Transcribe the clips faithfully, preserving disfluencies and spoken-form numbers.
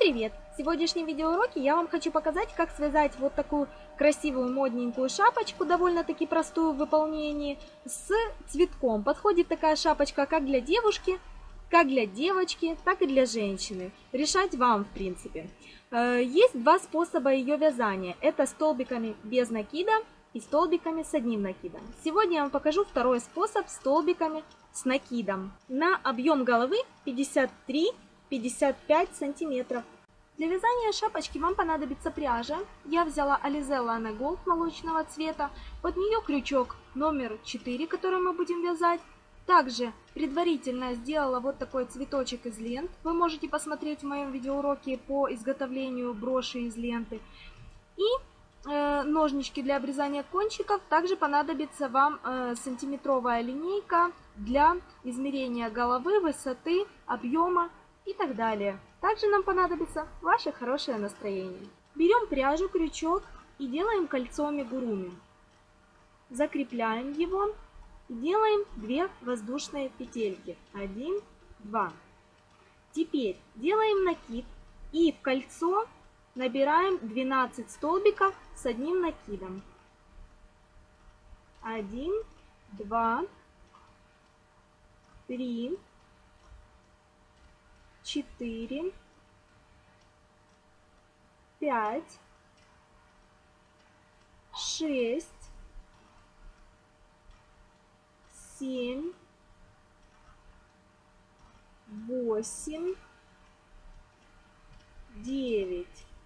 привет! В сегодняшнем видеоуроке я вам хочу показать, как связать вот такую красивую модненькую шапочку, довольно-таки простую в выполнении, с цветком. Подходит такая шапочка как для девушки, как для девочки, так и для женщины. Решать вам, в принципе. Есть два способа ее вязания. Это столбиками без накида и столбиками с одним накидом. Сегодня я вам покажу второй способ столбиками с накидом. На объем головы пятьдесят три — пятьдесят пять сантиметров. Для вязания шапочки вам понадобится пряжа. Я взяла Alize Lana Gold молочного цвета. Под нее крючок номер четыре, который мы будем вязать. Также предварительно сделала вот такой цветочек из лент. Вы можете посмотреть в моем видеоуроке по изготовлению броши из ленты. И э, ножнички для обрезания кончиков. Также понадобится вам э, сантиметровая линейка для измерения головы, высоты, объема и так далее. Также нам понадобится ваше хорошее настроение. Берем пряжу, крючок и делаем кольцо амигуруми. Закрепляем его и делаем две воздушные петельки. один, два. Теперь делаем накид и в кольцо набираем двенадцать столбиков с одним накидом. один, два, три, четыре, пять, шесть, семь, восемь, девять,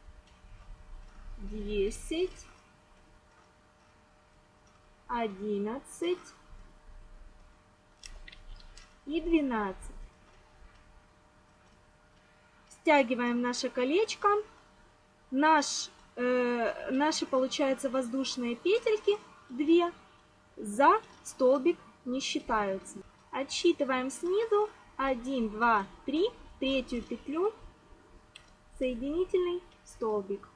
десять, одиннадцать и двенадцать. Стягиваем наше колечко. Наш, э, наши, получается, воздушные петельки две за столбик не считаются. Отсчитываем снизу один, два, три, третью петлю, соединительный столбик.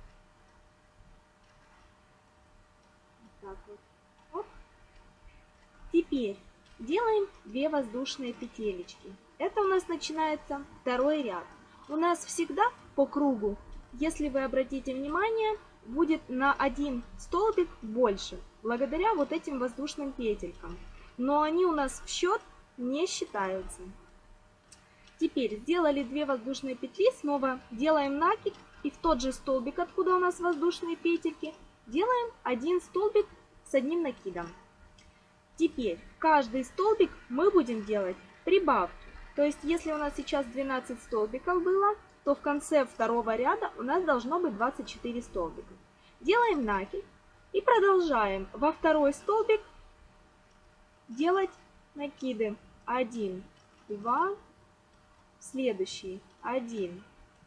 Вот так вот. Оп. Теперь делаем две воздушные петелечки. Это у нас начинается второй ряд. У нас всегда по кругу, если вы обратите внимание, будет на один столбик больше, благодаря вот этим воздушным петелькам. Но они у нас в счет не считаются. Теперь сделали две воздушные петли, снова делаем накид и в тот же столбик, откуда у нас воздушные петельки, делаем один столбик с одним накидом. Теперь каждый столбик мы будем делать прибавки. То есть, если у нас сейчас двенадцать столбиков было, то в конце второго ряда у нас должно быть двадцать четыре столбика. Делаем накид и продолжаем во второй столбик делать накиды. один, два, следующий один,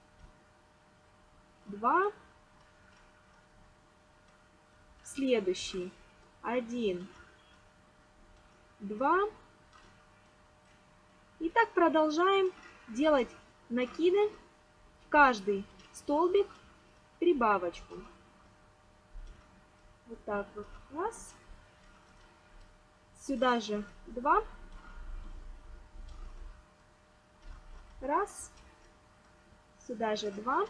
два, следующий один, два. И так продолжаем делать накиды в каждый столбик прибавочку. Вот так вот. Раз. Сюда же два. Раз. Сюда же два.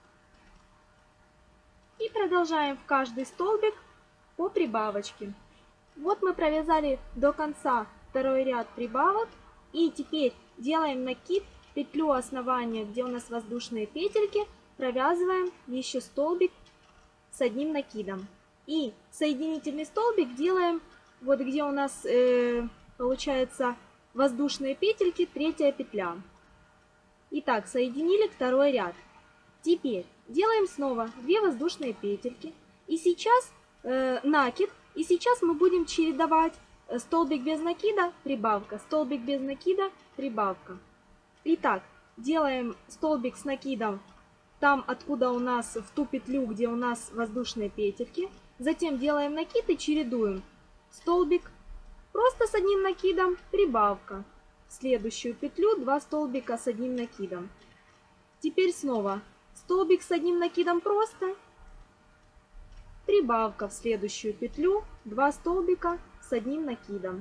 И продолжаем в каждый столбик по прибавочке. Вот мы провязали до конца второй ряд прибавок. И теперь делаем накид, петлю основания, где у нас воздушные петельки, провязываем еще столбик с одним накидом. И соединительный столбик делаем, вот где у нас э, получается воздушные петельки, третья петля. Итак, соединили второй ряд. Теперь делаем снова две воздушные петельки. И сейчас э, накид, и сейчас мы будем чередовать столбик без накида, прибавка, столбик без накида, прибавка. Итак, делаем столбик с накидом там, откуда у нас в ту петлю, где у нас воздушные петельки. Затем делаем накид и чередуем. Столбик просто с одним накидом, прибавка. В следующую петлю два столбика с одним накидом. Теперь снова столбик с одним накидом просто, прибавка в следующую петлю, два столбика с одним накидом.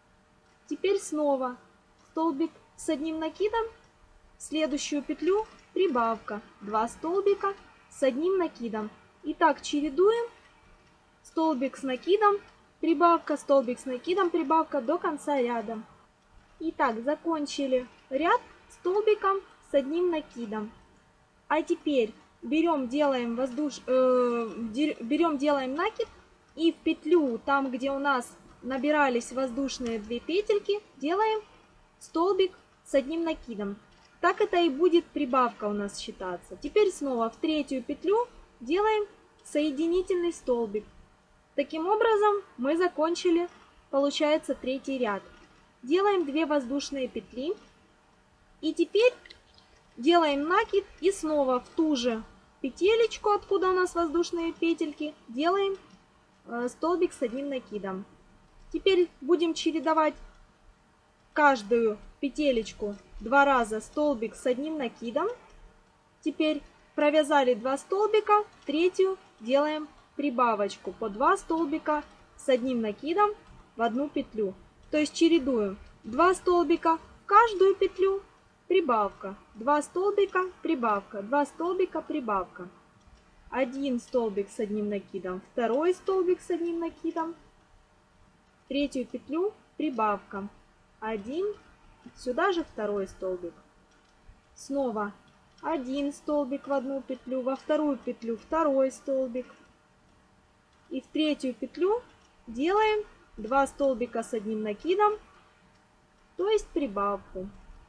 Теперь снова столбик с одним накидом, следующую петлю прибавка, два столбика с одним накидом. И так чередуем столбик с накидом, прибавка, столбик с накидом, прибавка до конца ряда. Итак, закончили ряд столбиком с одним накидом. А теперь берем, делаем воздуш... э, берем, делаем накид и в петлю, там где у нас набирались воздушные две петельки, делаем столбик с одним накидом. Так это и будет прибавка у нас считаться. Теперь снова в третью петлю делаем соединительный столбик. Таким образом мы закончили, получается, третий ряд. Делаем две воздушные петли. И теперь делаем накид и снова в ту же петелечку, откуда у нас воздушные петельки, делаем э, столбик с одним накидом. Теперь будем чередовать каждую петелечку два раза столбик с одним накидом. Теперь провязали два столбика, в третью делаем прибавочку по два столбика с одним накидом в одну петлю. То есть чередуем два столбика в каждую петлю, прибавка, два столбика, прибавка, два столбика, прибавка. Один столбик с одним накидом, второй столбик с одним накидом, третью петлю, прибавка, один, сюда же второй столбик. Снова один столбик в одну петлю, во вторую петлю второй столбик. И в третью петлю делаем два столбика с одним накидом, то есть прибавку.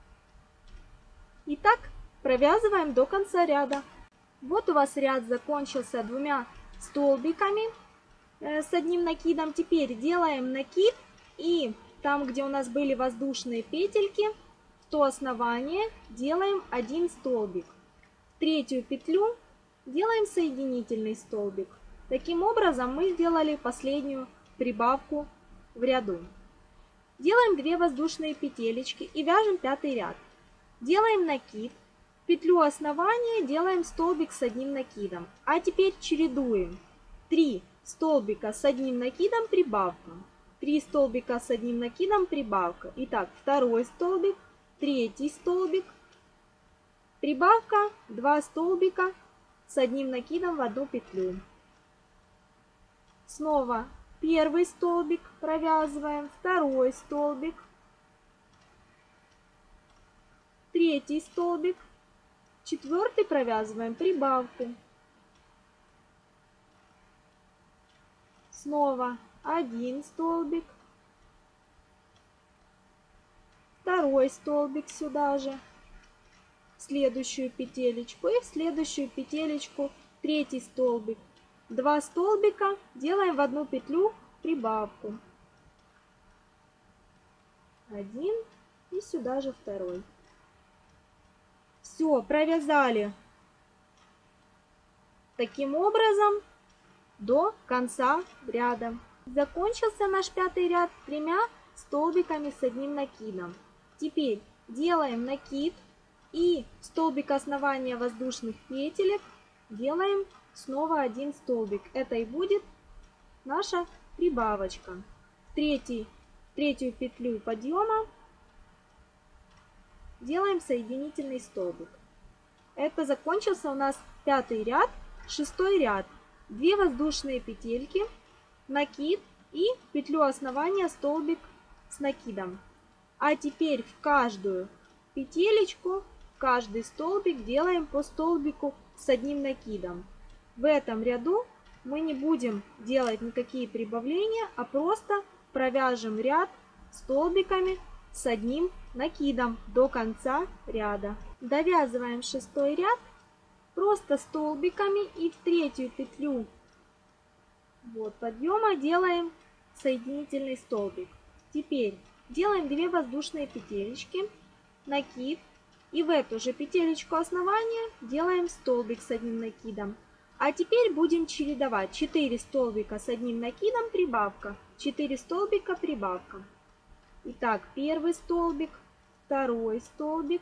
И так провязываем до конца ряда. Вот у вас ряд закончился двумя столбиками э, с одним накидом. Теперь делаем накид и там, где у нас были воздушные петельки, в то основание делаем один столбик. В третью петлю делаем соединительный столбик. Таким образом мы сделали последнюю прибавку в ряду. Делаем две воздушные петелечки и вяжем пятый ряд. Делаем накид, в петлю основания делаем столбик с одним накидом. А теперь чередуем три столбика с одним накидом, прибавка, три столбика с одним накидом, прибавка. Итак, второй столбик, третий столбик, прибавка, два столбика с одним накидом в одну петлю. Снова первый столбик провязываем, второй столбик, третий столбик, четвертый провязываем прибавку. Снова один столбик, второй столбик сюда же, в следующую петелечку и в следующую петелечку третий столбик. Два столбика делаем в одну петлю, прибавку. Один и сюда же второй. Все, провязали таким образом до конца ряда. Закончился наш пятый ряд тремя столбиками с одним накидом. Теперь делаем накид и столбик основания воздушных петелек делаем снова один столбик. Это и будет наша прибавочка. В третий, третью петлю подъема делаем соединительный столбик. Это закончился у нас пятый ряд, шестой ряд. Две воздушные петельки, накид и в петлю основания столбик с накидом. А теперь в каждую петелечку, в каждый столбик делаем по столбику с одним накидом. В этом ряду мы не будем делать никакие прибавления, а просто провяжем ряд столбиками с одним накидом до конца ряда. Довязываем шестой ряд просто столбиками и в третью петлю вот, подъема делаем соединительный столбик. Теперь делаем две воздушные петелечки, накид и в эту же петелечку основания делаем столбик с одним накидом. А теперь будем чередовать четыре столбика с одним накидом, прибавка, четыре столбика, прибавка. Итак, первый столбик, второй столбик,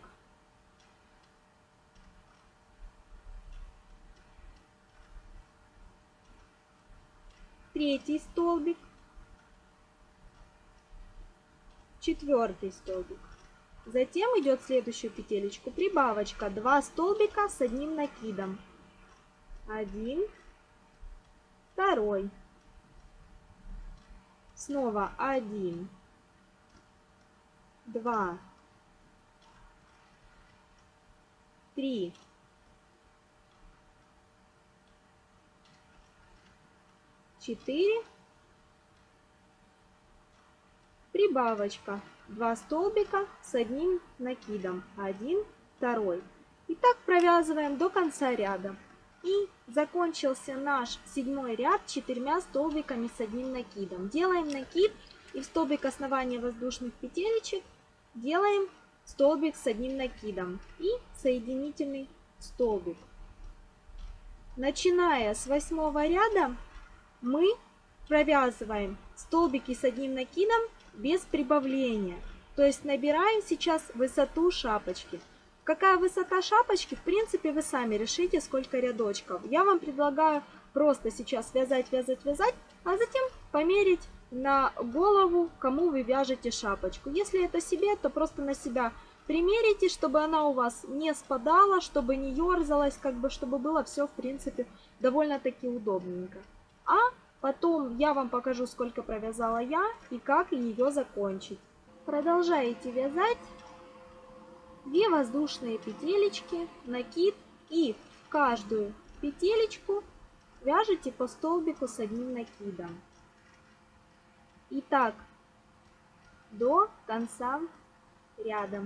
третий столбик, четвертый столбик. Затем идет в следующую петелечку прибавочка, два столбика с одним накидом. Один, второй. Снова один, два, три, четыре, прибавочка, два столбика с одним накидом, один, второй. И так провязываем до конца ряда. И закончился наш седьмой ряд четырьмя столбиками с одним накидом. Делаем накид и в столбик основания воздушных петелечек делаем столбик с одним накидом и соединительный столбик. Начиная с восьмого ряда мы провязываем столбики с одним накидом без прибавления. То есть набираем сейчас высоту шапочки. Какая высота шапочки, в принципе, вы сами решите, сколько рядочков. Я вам предлагаю просто сейчас вязать, вязать, вязать, а затем померить на голову, кому вы вяжете шапочку. Если это себе, то просто на себя примерите, чтобы она у вас не спадала, чтобы не ерзалась, как бы, чтобы было все, в принципе, довольно-таки удобненько. А потом я вам покажу, сколько провязала я и как ее закончить. Продолжаете вязать. Две воздушные петелечки, накид, и в каждую петелечку вяжете по столбику с одним накидом. И так до конца ряда.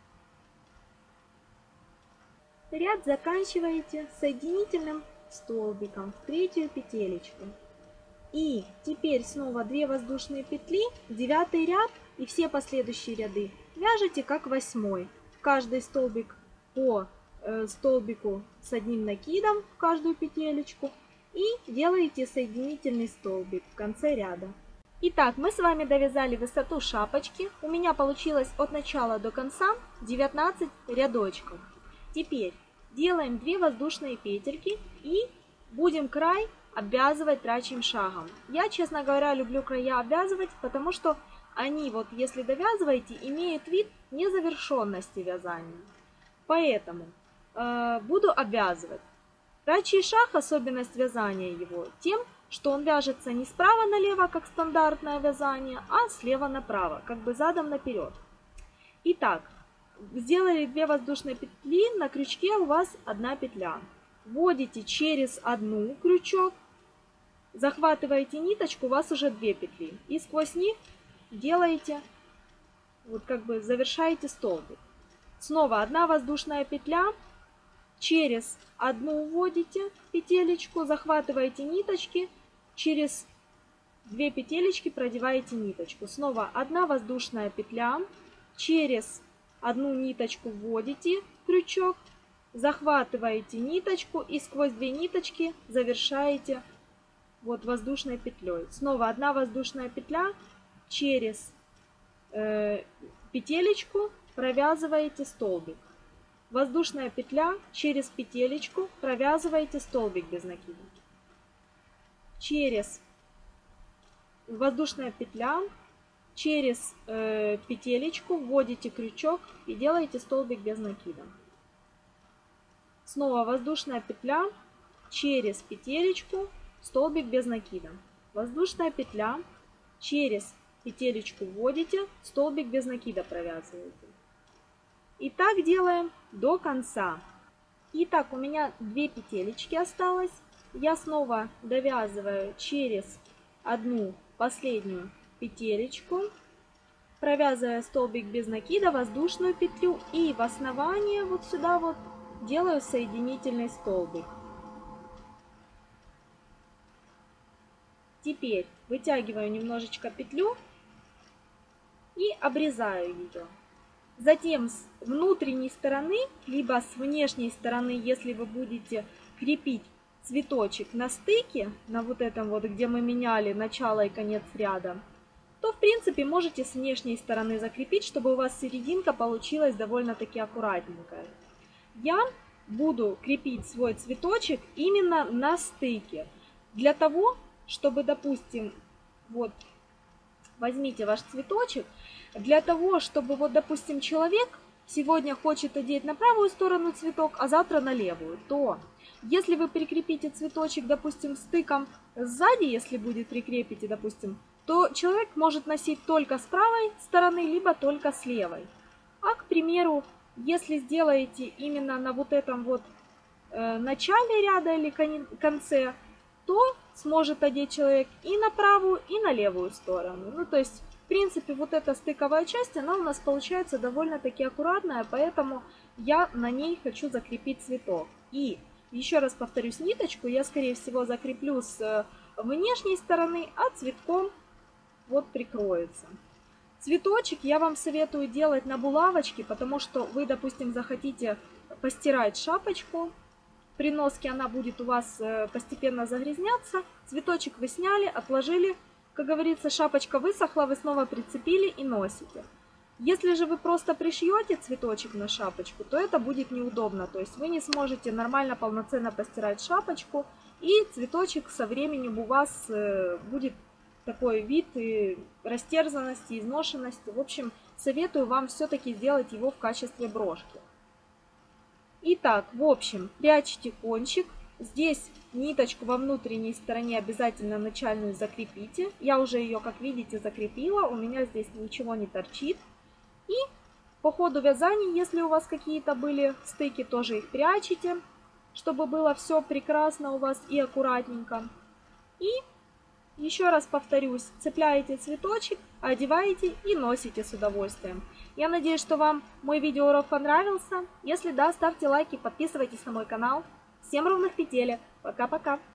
Ряд заканчиваете соединительным столбиком в третью петелечку. И теперь снова две воздушные петли, девятый ряд и все последующие ряды вяжете как восьмой. Каждый столбик по э, столбику с одним накидом в каждую петелечку и делаете соединительный столбик в конце ряда. Итак, мы с вами довязали высоту шапочки. У меня получилось от начала до конца девятнадцать рядочков. Теперь делаем две воздушные петельки и будем край обвязывать трачим шагом. Я, честно говоря, люблю края обвязывать, потому что они, вот если довязываете, имеют вид незавершенности вязания. Поэтому э, буду обвязывать. Трачий шаг, особенность вязания его тем, что он вяжется не справа налево, как стандартное вязание, а слева направо, как бы задом наперед. Итак, сделали две воздушные петли, на крючке у вас одна петля. Вводите через одну крючок, захватываете ниточку, у вас уже две петли. И сквозь них делаете, вот как бы завершаете столбик. Снова одна воздушная петля, через одну вводите петелечку, захватываете ниточки, через две петелечки продеваете ниточку. Снова одна воздушная петля, через одну ниточку вводите крючок, захватываете ниточку и сквозь две ниточки завершаете вот воздушной петлей. Снова одна воздушная петля, через э, петелечку провязываете столбик. Воздушная петля, через петелечку провязываете столбик без накида. Через воздушная петля, через э, петелечку вводите крючок и делаете столбик без накида. Снова воздушная петля, через петелечку, столбик без накида. Воздушная петля, через петелечку вводите, столбик без накида провязываете. И так делаем до конца. Итак, у меня две петелечки осталось. Я снова довязываю через одну последнюю петелечку, провязывая столбик без накида, воздушную петлю и в основание вот сюда вот делаю соединительный столбик. Теперь вытягиваю немножечко петлю и обрезаю ее. Затем с внутренней стороны, либо с внешней стороны, если вы будете крепить цветочек на стыке, на вот этом вот, где мы меняли начало и конец ряда, то в принципе можете с внешней стороны закрепить, чтобы у вас серединка получилась довольно-таки аккуратненькая. Я буду крепить свой цветочек именно на стыке, для того, чтобы, допустим, вот возьмите ваш цветочек, для того, чтобы вот, допустим, человек сегодня хочет одеть на правую сторону цветок, а завтра на левую, то если вы прикрепите цветочек, допустим, стыком сзади, если будет прикрепите, допустим, то человек может носить только с правой стороны, либо только с левой. А, к примеру, если сделаете именно на вот этом вот э, начале ряда или конце, то сможет одеть человек и на правую, и на левую сторону. Ну, то есть, в принципе, вот эта стыковая часть, она у нас получается довольно-таки аккуратная, поэтому я на ней хочу закрепить цветок. И еще раз повторюсь, ниточку я, скорее всего, закреплю с внешней стороны, а цветком вот прикроется. Цветочек я вам советую делать на булавочке, потому что вы, допустим, захотите постирать шапочку. При носке она будет у вас постепенно загрязняться. Цветочек вы сняли, отложили. Как говорится, шапочка высохла, вы снова прицепили и носите. Если же вы просто пришьете цветочек на шапочку, то это будет неудобно. То есть вы не сможете нормально, полноценно постирать шапочку. И цветочек со временем у вас будет такой вид и растерзанности, изношенности. В общем, советую вам все-таки сделать его в качестве брошки. Итак, в общем, прячьте кончик. Здесь ниточку во внутренней стороне обязательно начальную закрепите. Я уже ее, как видите, закрепила. У меня здесь ничего не торчит. И по ходу вязания, если у вас какие-то были стыки, тоже их прячете, чтобы было все прекрасно у вас и аккуратненько. И еще раз повторюсь, цепляете цветочек, одеваете и носите с удовольствием. Я надеюсь, что вам мой видеоурок понравился. Если да, ставьте лайки, подписывайтесь на мой канал. Всем ровных петелек. Пока-пока.